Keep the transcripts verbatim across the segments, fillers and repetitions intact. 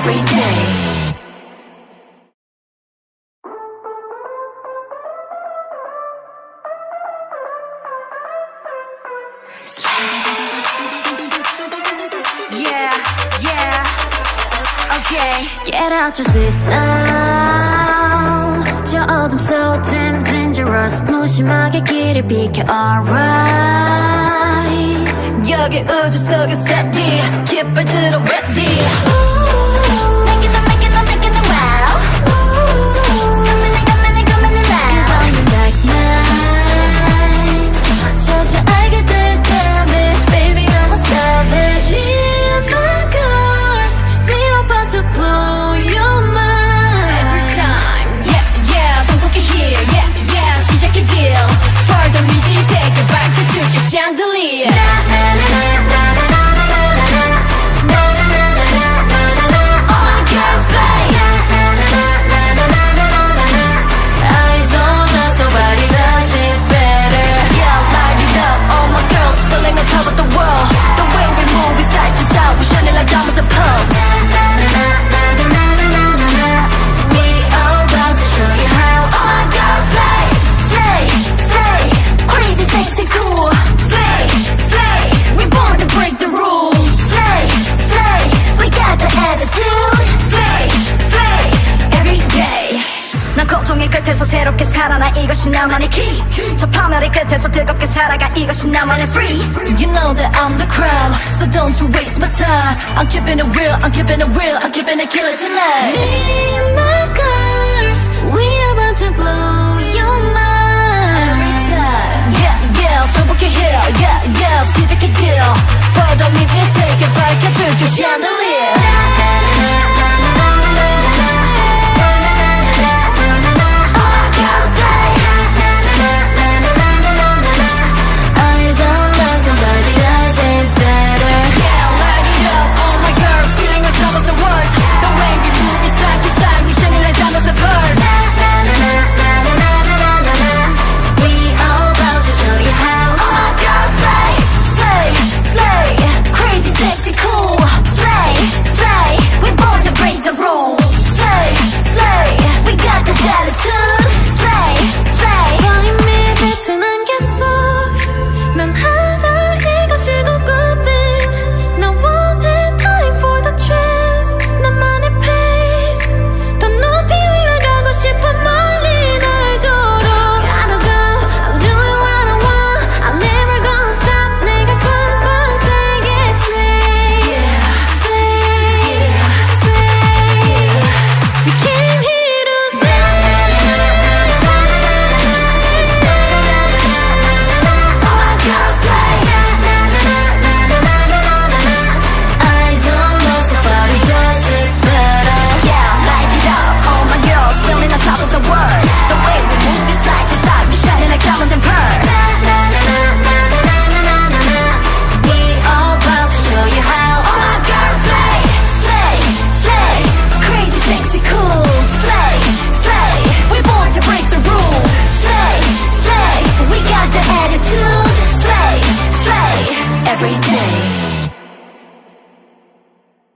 every day. Yeah, yeah, okay. Get out your seats now. 저 어둠 so damn dangerous. 무심하게 길을 비켜 alright. 여기 우주 속에 steady. 깃발 들어 ready. Making it, making it, making it wow. Coming in, coming in, coming in loud. It's on the dark night. 저저 알게 될 damage. Baby, I'm a savage. In my cars, we about to blow your mind. Every time, yeah, yeah. 정복해 here, yeah, yeah. 시작해 deal. Further 미지 세계 밝혀줄게 chandelier. 새롭게 살아나 이것이 나만의 key. 저 파멸의 끝에서 뜨겁게 살아가 이것이 나만의 free. You know that I'm the crowd, so don't you waste my time. I'm keeping it real, I'm keeping it real, I'm keeping it killer tonight. Me and my girls, we about to blow your mind. Every time, yeah, yeah. 정복해 here, yeah, yeah. 시작해 deal. Further 미지 세계 밝혀줄게 chandelier.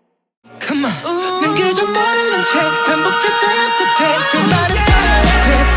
Come on. 난 그저 모르는 채 반복해 time to take 그 말은 다